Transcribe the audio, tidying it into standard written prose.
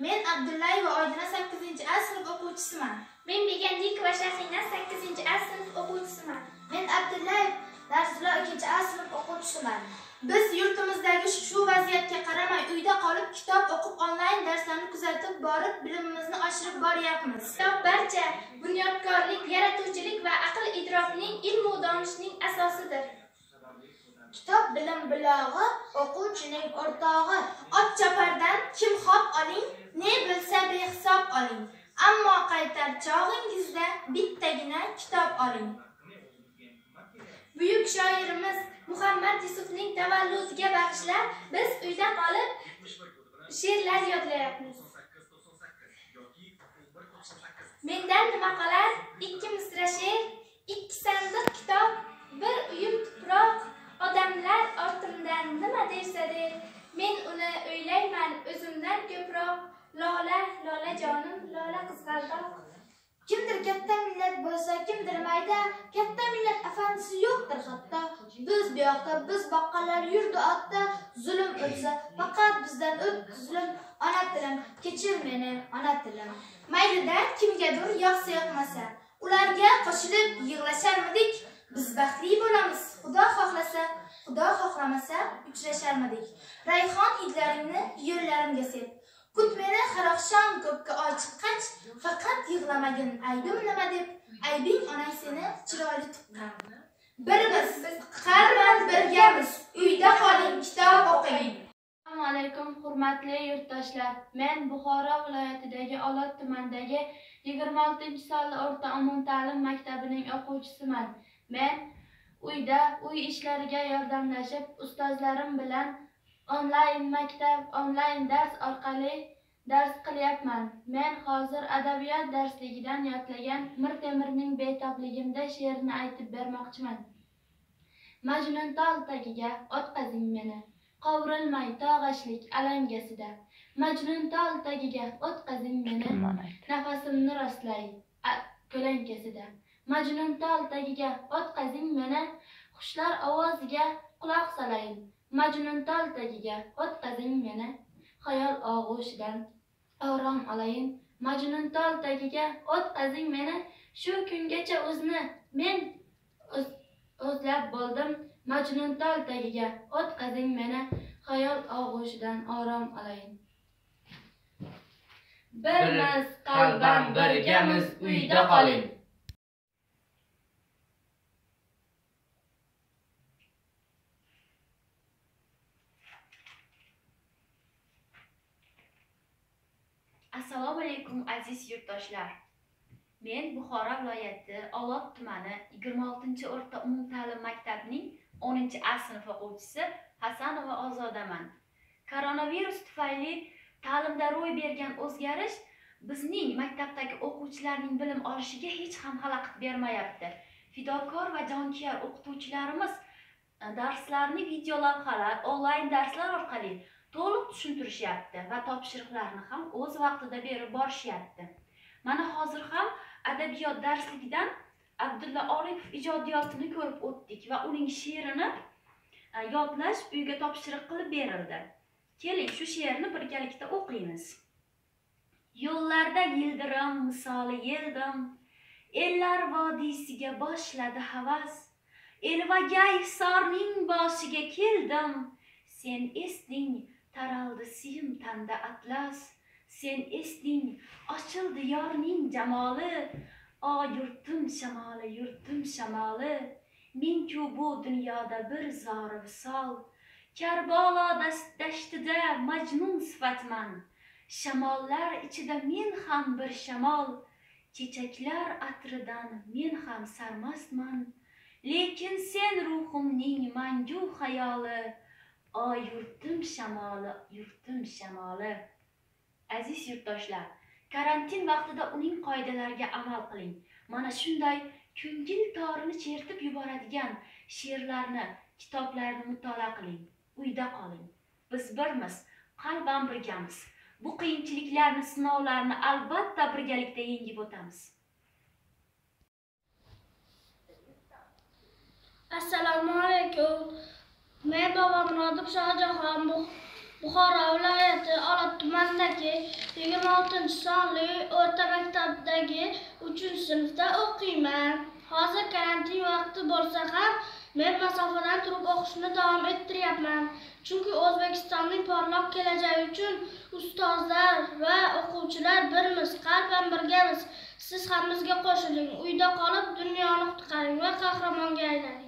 Men Abdullayeva Oydina 8-A sinf o'quvchisiman. Men Begandikova Shahina 8-A sinf o'quvchisiman. Men Abdullayev Darsulla 2-A sinf o'quvchisiman. Biz yurtimizdagi shu vaziyatga qaramay uyda qolib kitob o'qib onlayn darslarni kuzatib borib bilimimizni oshirib boryapmiz. Kitob barcha bunyodkorlik, yaratuvchilik va aql idrokning, ilm va donishning asosidir. Kitob bilim bilog'i, o'quvchining o'rtog'i. Ot chopardan kim hop oling, ne bilsa behisob oling. Ammo qaytar chog'ingizda bittagina kitob oling. Buyuk shoirimiz Muhammad Yusufning tavalludiga bag'ishlab biz uyda qolib she'rlar yodlayapmiz. Mendan nima qolar? 2 misra she'r, 2 sandiq kitob, bir uyum tuproq. Odamlar ortimdan nima dersa-der, men uni o'ylayman o'zimdan ko'proq. Lola, lola jonim, lola qizg'aldoq. Kimdir katta millat bo'lsa, kimdir mayda, katta millat afandisi yo'qdir hatto. Biz bu yoqda, biz boqqanlar yurdi otda, zulm o'tsa, faqat bizdan o'tdi zulm. Ona tilim, kechir meni, ona tilim. Maylida kimgadir yoqsa yoqmasa, ularga qo'shilib yig'lasharmidik? Biz baxtli bo'lamiz, Xudo xohlasa, Xudo xohlamasa uchrasharmidik. Rayhon hidlaringni yo'llarimga sep. Kut meni har oqshom ko'kka oy chiqqach, faqat yig'lamagin aybim nima deb, aybing onang seni chiroyli tuqqan. Birimiz, qarman birgamiz, uyda qoling, kitob o'qing. Assalomu alaykum hurmatli yurtdoshlar. Men Buxoro viloyatidagi Olot tumanidagi 26-sonli o'rta umumta'lim maktabining o'quvchisiman. Men uyda uy ishlariga yordamlashib, ustozlarim bilan onlayn dars orqali dars qilyapman. Men hozir adabiyot darsligidan yodlagan Mir Temirning Betobligimda she'rini aytib bermoqchiman. Majnuntol tagiga o'tqazing meni, qovrilmay tog'ashlik alangasida. Majnuntol tagiga o'tqazing meni, nafasimni rostlay ko'lankasida. Majnuntol tagiga o'tqazing meni, qushlar ovoziga quloq solayin. Majnuntol tagiga o'tqazing meni, xayol og'ushidan orom olayin. Majnuntol tagiga o'tqazing meni, shu kungacha o'zni men o'zlab bo'ldim. Majnuntol tagiga o'tqazing meni, xayol og'ushidan orom olayin. Birmiz qalban birgamiz, uyda qoling. Assalomu alaykum aziz yurtdoshlar. Men Buxoro viloyati Olot tumani 26-o'rta umumta'lim maktabining 10-A sinf o'quvchisi Hasanova Ozodaman. Koronavirus tufayli ta'limda ro'y bergan o'zgarish bizning maktabdagi o'quvchilarning bilim olishiga hech ham xalaqit bermayapti. Fidokor va jonkuyar o'qituvchilarimiz darslarni video lavhalar, onlayn darslar orqali to'liq tushuntirishyapti va topshiriqlarni ham o'z vaqtida berib borishyapti. Mana hozir ham adabiyot darsligidan Abdulla Oripov ijodiyotini ko'rib o'tdik va uning she'rini yodlash uyga topshiriq qilib berildi. Keling, shu she'rni birgalikda o'qiymiz. Yo'llarda yildirim misoli yeldim, ellar vodiysiga boshladi havas. Elvagay Hisarning boshiga keldim, sen esding taraldi siyim tanda atlas. Sen esding ochildi yorning jamoli. O yurtim shamoli, yurtim shamoli. Men-ku bu dunyoda bir zori visol. Karbalo dashtida majnun sifatman. Shamollar ichida men ham bir shamol. Chechaklar atridan men ham sarmastman. Lekin sen ruhimning mangu xayoli. O yurtim shamoli, yurtim shamoli. Aziz yurtdoshlar, karantin vaqtida uning qoidalariga amal qiling. Mana shunday ko'ngil torini chertib yuboradigan she'rlarni, kitoblarni mutolaa qiling. Uyda qoling. Biz birmiz, qalban birgamiz. Bu qiyinchiliklarni, sinovlarni albatta birgalikda yengib o'tamiz. Assalomu alaykum. Men Bobomrodov Shohjahon, Buxoro viloyati Olot tumandagi 26-sonli o'rta maktabdagi 3-sinfda o'qiyman. Hozir karantin vaqti bo'lsa ham men masofadan turib o'qishni davom ettiryapman. Chunki O'zbekistonning porloq kelajagi uchun ustozlar va o'quvchilar birmiz, qalban birgamiz. Siz ham bizga qo'shiling. Uyda qolib dunyoni qutqaring va qahramonga aylaning.